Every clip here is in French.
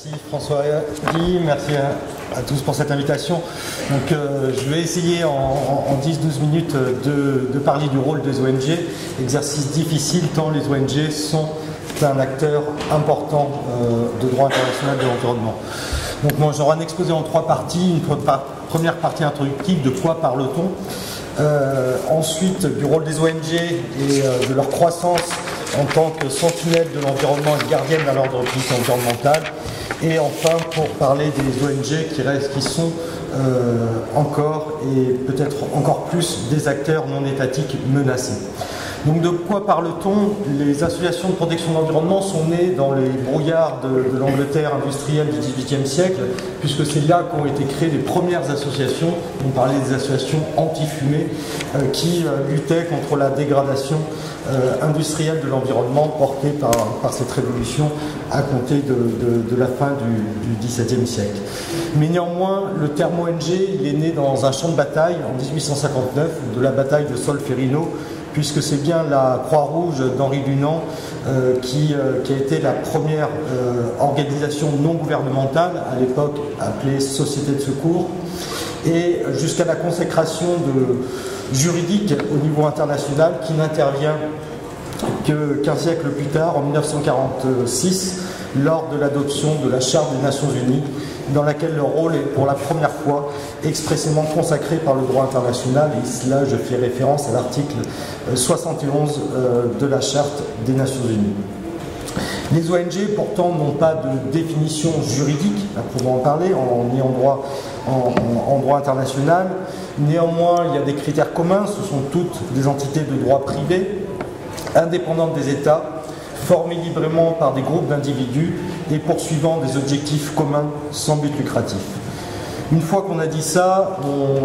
Merci François Guy, merci à tous pour cette invitation. Donc, je vais essayer en 10-12 minutes de parler du rôle des ONG, exercice difficile tant les ONG sont un acteur important de droit international de l'environnement. Donc moi j'aurai un exposé en trois parties, une première partie introductive de quoi parle-t-on, ensuite du rôle des ONG et de leur croissance en tant que sentinelle de l'environnement et gardienne de l'ordre public environnemental, et enfin pour parler des ONG qui sont encore et peut-être encore plus des acteurs non étatiques menacés. Donc de quoi parle-t-on? Les associations de protection de l'environnement sont nées dans les brouillards de l'Angleterre industrielle du XVIIIe siècle, puisque c'est là qu'ont été créées les premières associations. On parlait des associations anti-fumée qui luttaient contre la dégradation industrielle de l'environnement portée par cette révolution à compter de la fin du XVIIe siècle. Mais néanmoins, le terme ONG il est né dans un champ de bataille en 1859, de la bataille de Solferino, puisque c'est bien la Croix-Rouge d'Henri Dunant qui a été la première organisation non gouvernementale, à l'époque appelée Société de secours, et jusqu'à la consécration juridique au niveau international qui n'intervient qu'un siècle plus tard, en 1946, lors de l'adoption de la Charte des Nations Unies, dans laquelle le rôle est pour la première fois expressément consacré par le droit international, et là je fais référence à l'article 71 de la Charte des Nations Unies. Les ONG pourtant n'ont pas de définition juridique, à proprement parler, ni en droit international. Néanmoins, il y a des critères communs, ce sont toutes des entités de droit privé, indépendantes des États, formées librement par des groupes d'individus et poursuivant des objectifs communs sans but lucratif. Une fois qu'on a dit ça,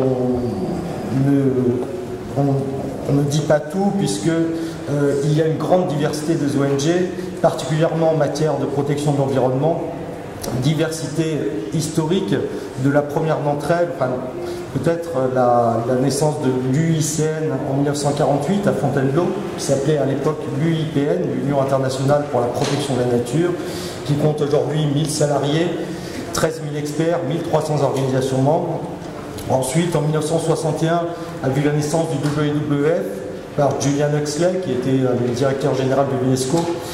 on ne dit pas tout, puisque il y a une grande diversité des ONG, particulièrement en matière de protection de l'environnement, diversité historique de la première d'entre elles, enfin, peut-être la naissance de l'UICN en 1948 à Fontainebleau, qui s'appelait à l'époque l'UIPN, l'Union internationale pour la protection de la nature, qui compte aujourd'hui 1000 salariés, 13 000 experts, 1300 organisations membres. Ensuite, en 1961, a vu la naissance du WWF par Julian Huxley, qui était le directeur général de l'UNESCO,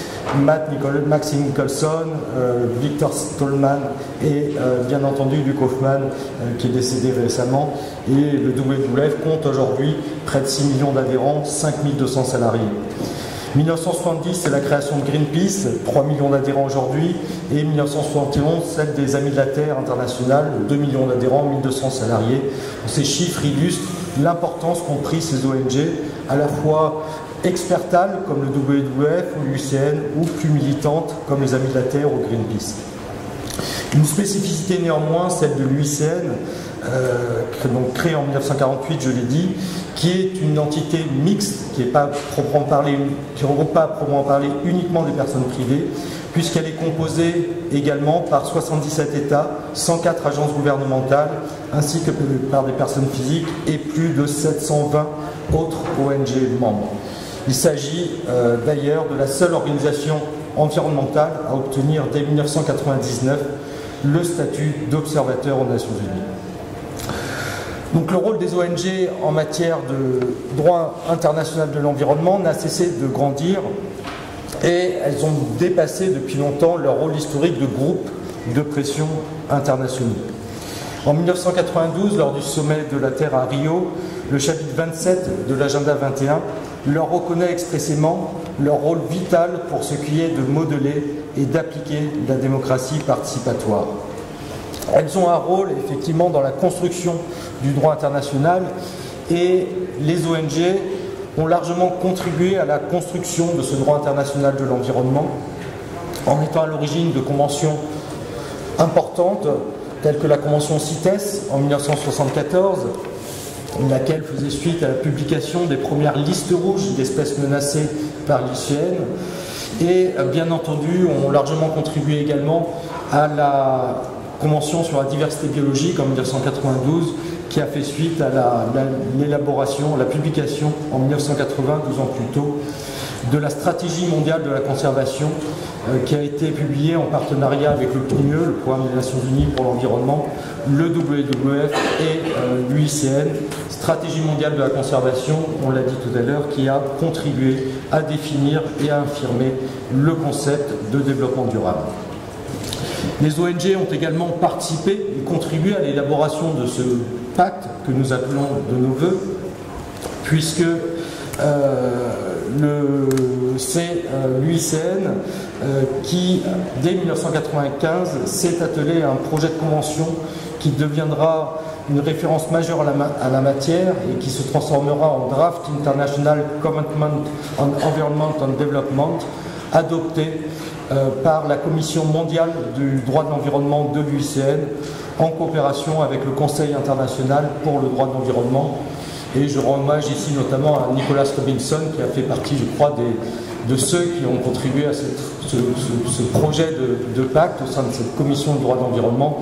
Max Nicholson, Victor Stallman et bien entendu Luc Hoffman qui est décédé récemment. Et le WWF compte aujourd'hui près de 6 millions d'adhérents, 5200 salariés. 1970, c'est la création de Greenpeace, 3 millions d'adhérents aujourd'hui, et 1971, celle des Amis de la Terre internationale, 2 millions d'adhérents, 1200 salariés. Ces chiffres illustrent l'importance qu'ont pris ces ONG, à la fois expertales comme le WWF ou l'UICN, ou plus militantes comme les Amis de la Terre ou Greenpeace. Une spécificité néanmoins, celle de l'UICN, donc créée en 1948, je l'ai dit, qui est une entité mixte, qui ne regroupe pas à proprement parler uniquement des personnes privées, puisqu'elle est composée également par 77 États, 104 agences gouvernementales, ainsi que par des personnes physiques et plus de 720 autres ONG membres. Il s'agit d'ailleurs de la seule organisation environnementale à obtenir dès 1999 le statut d'observateur aux Nations Unies. Donc le rôle des ONG en matière de droit international de l'environnement n'a cessé de grandir, et elles ont dépassé depuis longtemps leur rôle historique de groupe de pression internationaux. En 1992, lors du sommet de la Terre à Rio, le chapitre 27 de l'agenda 21 leur reconnaît expressément leur rôle vital pour ce qui est de modeler et d'appliquer la démocratie participatoire. Elles ont un rôle effectivement dans la construction du droit international, et les ONG ont largement contribué à la construction de ce droit international de l'environnement en étant à l'origine de conventions importantes telles que la convention CITES en 1974, laquelle faisait suite à la publication des premières listes rouges d'espèces menacées par l'IUCN, et bien entendu ont largement contribué également à la Convention sur la diversité biologique en 1992, qui a fait suite à l'élaboration, la publication en 1980, 12 ans plus tôt, de la stratégie mondiale de la conservation qui a été publié en partenariat avec le PNUE, le Programme des Nations Unies pour l'environnement, le WWF et l'UICN, Stratégie mondiale de la conservation, on l'a dit tout à l'heure, qui a contribué à définir et à affirmer le concept de développement durable. Les ONG ont également participé et contribué à l'élaboration de ce pacte que nous appelons de nos voeux, puisque c'est l'UICN qui, dès 1995, s'est attelé à un projet de convention qui deviendra une référence majeure à la matière et qui se transformera en Draft International Commitment on Environment and Development, adopté par la Commission mondiale du droit de l'environnement de l'UICN en coopération avec le Conseil international pour le droit de l'environnement. Et je rends hommage ici notamment à Nicholas Robinson qui a fait partie, je crois, de ceux qui ont contribué à ce projet de pacte au sein de cette commission de droit de l'environnement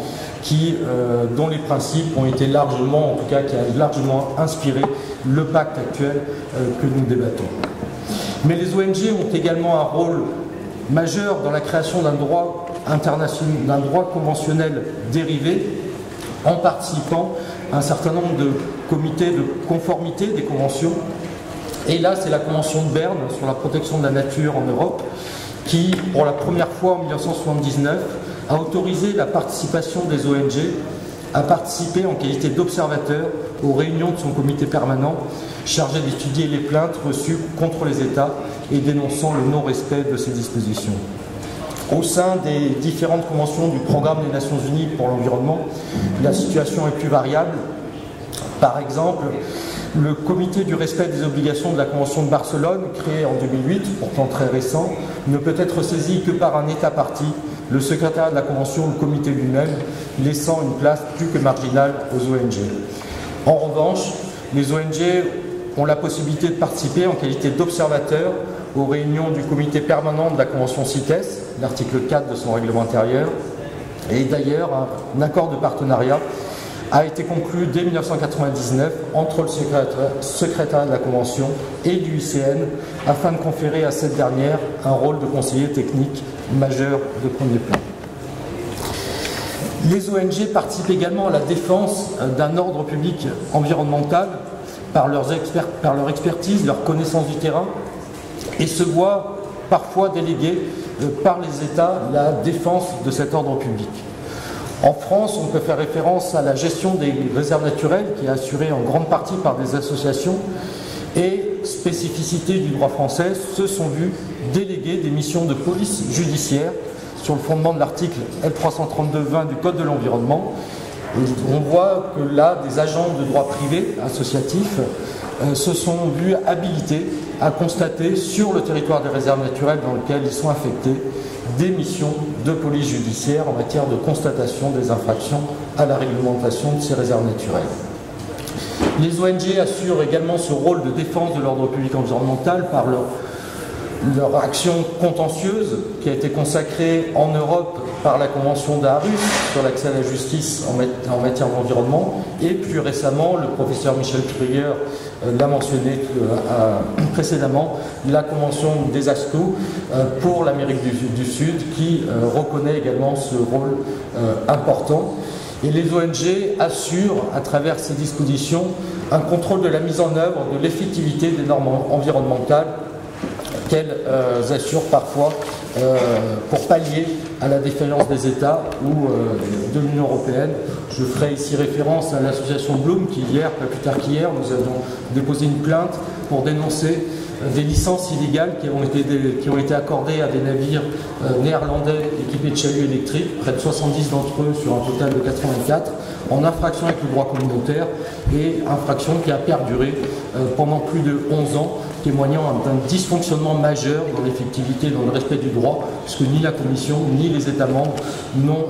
dont les principes ont été largement, en tout cas qui a largement inspiré le pacte actuel que nous débattons. Mais les ONG ont également un rôle majeur dans la création d'un droit international, d'un droit conventionnel dérivé, en participant à un certain nombre de comités de conformité des conventions. Et là, c'est la Convention de Berne sur la protection de la nature en Europe qui, pour la première fois en 1979, a autorisé la participation des ONG à participer en qualité d'observateurs aux réunions de son comité permanent chargé d'étudier les plaintes reçues contre les États et dénonçant le non-respect de ces dispositions. Au sein des différentes conventions du Programme des Nations Unies pour l'environnement, la situation est plus variable. Par exemple, le Comité du respect des obligations de la Convention de Barcelone, créé en 2008, pourtant très récent, ne peut être saisi que par un État partie, le secrétariat de la Convention, le comité lui-même, laissant une place plus que marginale aux ONG. En revanche, les ONG ont la possibilité de participer en qualité d'observateurs aux réunions du comité permanent de la Convention CITES, l'article 4 de son règlement intérieur, et d'ailleurs un accord de partenariat a été conclu dès 1999 entre le secrétariat de la Convention et l'UICN afin de conférer à cette dernière un rôle de conseiller technique majeur de premier plan. Les ONG participent également à la défense d'un ordre public environnemental par leur expertise, leur connaissance du terrain, et se voient parfois déléguer par les États la défense de cet ordre public. En France, on peut faire référence à la gestion des réserves naturelles qui est assurée en grande partie par des associations, et spécificité du droit français, se sont vus déléguer des missions de police judiciaire sur le fondement de l'article L332-20 du Code de l'environnement. On voit que là, des agents de droit privé associatif se sont vus habilités à constater sur le territoire des réserves naturelles dans lesquelles ils sont affectés des missions de police judiciaire en matière de constatation des infractions à la réglementation de ces réserves naturelles. Les ONG assurent également ce rôle de défense de l'ordre public environnemental par leur action contentieuse qui a été consacrée en Europe par la Convention d'Aarhus sur l'accès à la justice en matière d'environnement, et plus récemment, le professeur Michel Krüger l'a mentionné précédemment, la Convention des ASCO pour l'Amérique du Sud qui reconnaît également ce rôle important. Et les ONG assurent, à travers ces dispositions, un contrôle de la mise en œuvre de l'effectivité des normes environnementales qu'elles assurent parfois pour pallier à la défaillance des États ou de l'Union européenne. Je ferai ici référence à l'association Bloom qui hier, pas plus tard qu'hier, nous avons déposé une plainte pour dénoncer des licences illégales qui ont été accordées à des navires néerlandais équipés de chaluts électriques, près de 70 d'entre eux sur un total de 84, en infraction avec le droit communautaire, et infraction qui a perduré pendant plus de 11 ans, témoignant d'un dysfonctionnement majeur dans l'effectivité, dans le respect du droit, puisque ni la Commission ni les États membres n'ont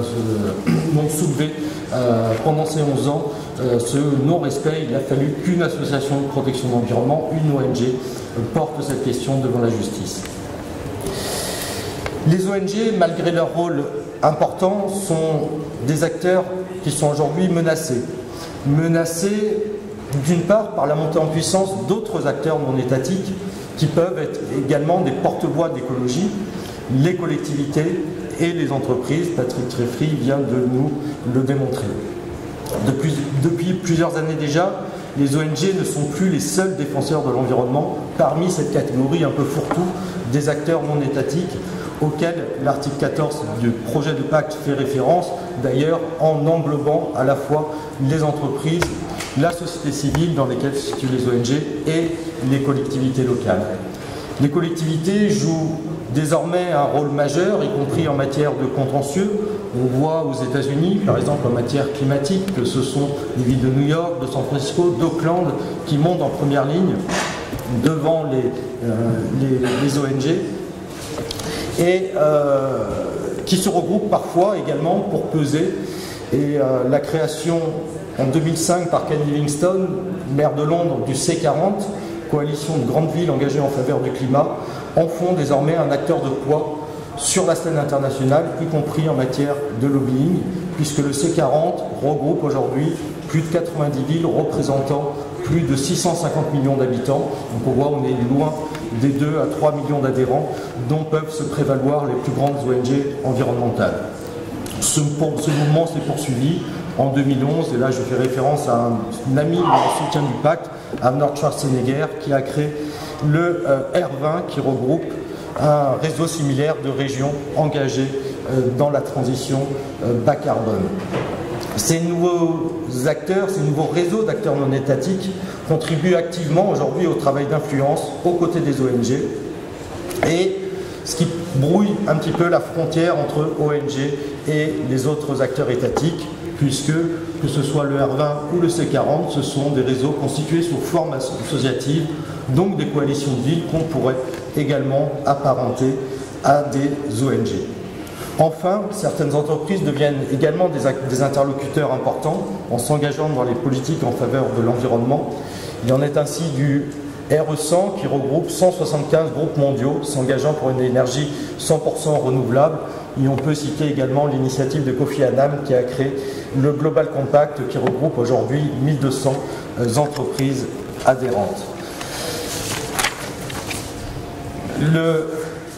soulevé pendant ces 11 ans ce non-respect. Il a fallu qu'une association de protection de l'environnement, une ONG, porte cette question devant la justice. Les ONG, malgré leur rôle important, sont des acteurs qui sont aujourd'hui menacés. Menacés d'une part par la montée en puissance d'autres acteurs non étatiques qui peuvent être également des porte-voix d'écologie, les collectivités et les entreprises. Patrick Treffry vient de nous le démontrer. Depuis plusieurs années déjà, les ONG ne sont plus les seuls défenseurs de l'environnement parmi cette catégorie un peu fourre-tout des acteurs non étatiques auxquels l'article 14 du projet de pacte fait référence, d'ailleurs en englobant à la fois les entreprises, la société civile dans lesquelles se situent les ONG et les collectivités locales. Les collectivités jouent désormais un rôle majeur, y compris en matière de contentieux. On voit aux États-Unis, par exemple en matière climatique, que ce sont les villes de New York, de San Francisco, d'Auckland qui montent en première ligne devant les ONG et qui se regroupent parfois également pour peser. Et la création en 2005 par Ken Livingstone, maire de Londres, du C40, coalition de grandes villes engagées en faveur du climat, en font désormais un acteur de poids sur la scène internationale, y compris en matière de lobbying, puisque le C40 regroupe aujourd'hui plus de 90 villes représentant plus de 650 millions d'habitants. Donc on voit, on est loin des 2 à 3 millions d'adhérents dont peuvent se prévaloir les plus grandes ONG environnementales. Ce mouvement s'est poursuivi en 2011, et là je fais référence à un ami en soutien du pacte, Arnold Schwarzenegger, qui a créé le R20, qui regroupe un réseau similaire de régions engagées dans la transition bas carbone. Ces nouveaux acteurs, ces nouveaux réseaux d'acteurs non étatiques contribuent activement aujourd'hui au travail d'influence aux côtés des ONG, et ce qui brouille un petit peu la frontière entre ONG et les autres acteurs étatiques, puisque que ce soit le R20 ou le C40, ce sont des réseaux constitués sous forme associative, donc des coalitions de villes qu'on pourrait également apparenter à des ONG. Enfin, certaines entreprises deviennent également des interlocuteurs importants en s'engageant dans les politiques en faveur de l'environnement. Il en est ainsi du RE100 qui regroupe 175 groupes mondiaux s'engageant pour une énergie 100% renouvelable. Et on peut citer également l'initiative de Kofi Annan qui a créé le Global Compact qui regroupe aujourd'hui 1200 entreprises adhérentes. Le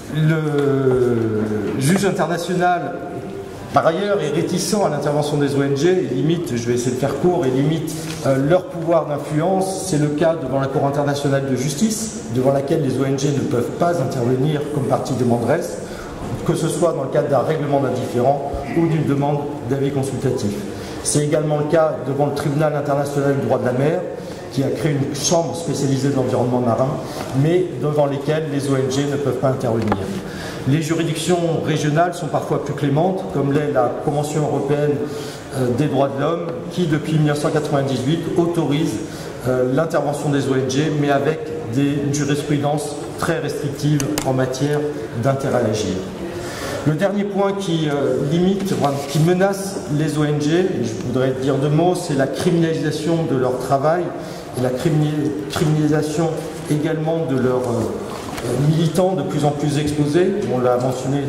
juge international, par ailleurs, est réticent à l'intervention des ONG et limite, je vais essayer de faire court, et limite leur pouvoir d'influence. C'est le cas devant la Cour internationale de justice, devant laquelle les ONG ne peuvent pas intervenir comme partie demanderesse, que ce soit dans le cadre d'un règlement d'indifférent ou d'une demande d'avis consultatif. C'est également le cas devant le Tribunal international du droit de la mer, qui a créé une chambre spécialisée de l'environnement marin, mais devant lesquelles les ONG ne peuvent pas intervenir. Les juridictions régionales sont parfois plus clémentes, comme l'est la Convention européenne des droits de l'homme, qui depuis 1998 autorise l'intervention des ONG, mais avec une jurisprudence très restrictive en matière d'intérêt à agir. Le dernier point qui qui menace les ONG, et je voudrais dire deux mots, c'est la criminalisation de leur travail et la criminalisation également de leurs militants de plus en plus exposés. On l'a mentionné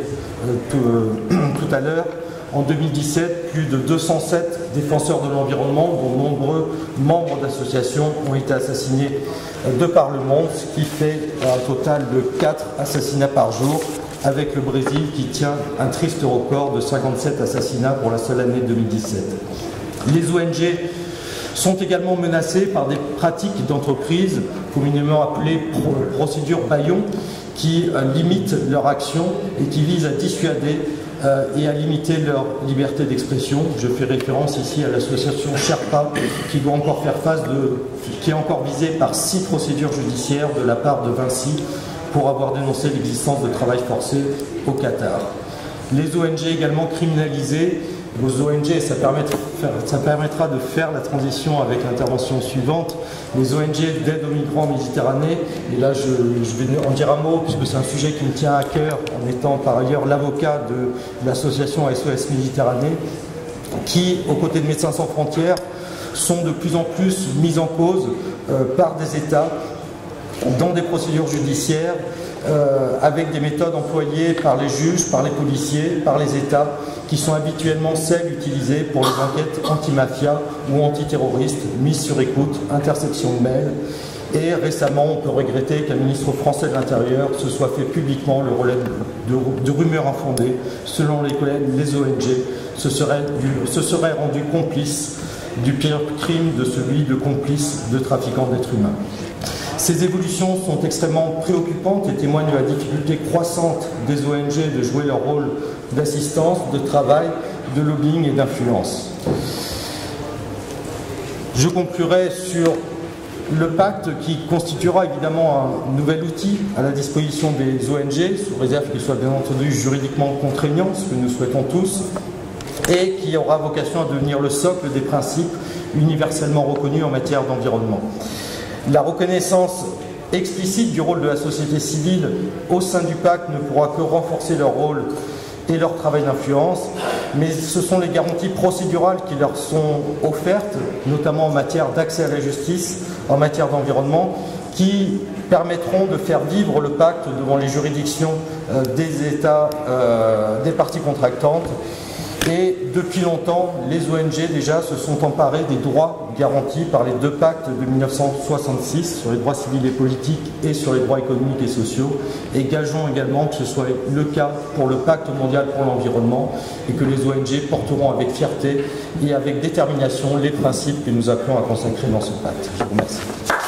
tout à l'heure. En 2017, plus de 207 défenseurs de l'environnement, dont nombreux membres d'associations, ont été assassinés de par le monde, ce qui fait un total de 4 assassinats par jour, avec le Brésil qui tient un triste record de 57 assassinats pour la seule année 2017. Les ONG sont également menacées par des pratiques d'entreprise, communément appelées procédures Bayon, qui limitent leur action et qui visent à dissuader et à limiter leur liberté d'expression. Je fais référence ici à l'association Sherpa, qui doit encore faire face qui est encore visée par 6 procédures judiciaires de la part de Vinci pour avoir dénoncé l'existence de travail forcé au Qatar. Les ONG également criminalisées. Aux ONG, ça permettra de faire la transition avec l'intervention suivante. Les ONG d'aide aux migrants en Méditerranée, et là je vais en dire un mot puisque c'est un sujet qui me tient à cœur en étant par ailleurs l'avocat de l'association SOS Méditerranée, qui, aux côtés de Médecins sans frontières, sont de plus en plus mises en cause par des États dans des procédures judiciaires avec des méthodes employées par les juges, par les policiers, par les États, qui sont habituellement celles utilisées pour les enquêtes anti-mafia ou antiterroristes, mises sur écoute, interception de mails. Et récemment, on peut regretter qu'un ministre français de l'Intérieur se soit fait publiquement le relais de rumeurs infondées selon lesquelles les ONG se seraient rendus complices du pire crime de celui de complice de trafiquants d'êtres humains. Ces évolutions sont extrêmement préoccupantes et témoignent de la difficulté croissante des ONG de jouer leur rôle d'assistance, de travail, de lobbying et d'influence. Je conclurai sur le pacte qui constituera évidemment un nouvel outil à la disposition des ONG, sous réserve qu'il soit bien entendu juridiquement contraignant, ce que nous souhaitons tous, et qui aura vocation à devenir le socle des principes universellement reconnus en matière d'environnement. La reconnaissance explicite du rôle de la société civile au sein du pacte ne pourra que renforcer leur rôle et leur travail d'influence, mais ce sont les garanties procédurales qui leur sont offertes, notamment en matière d'accès à la justice, en matière d'environnement, qui permettront de faire vivre le pacte devant les juridictions des États, des parties contractantes. Et depuis longtemps, les ONG déjà se sont emparées des droits garantis par les deux pactes de 1966 sur les droits civils et politiques et sur les droits économiques et sociaux. Et gageons également que ce soit le cas pour le pacte mondial pour l'environnement et que les ONG porteront avec fierté et avec détermination les principes que nous appelons à consacrer dans ce pacte. Je vous remercie.